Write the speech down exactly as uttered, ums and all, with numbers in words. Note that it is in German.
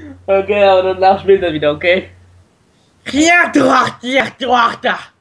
Okay, aber danach spielt er wieder, okay? Ja, du, ach, ja, du, ach, da.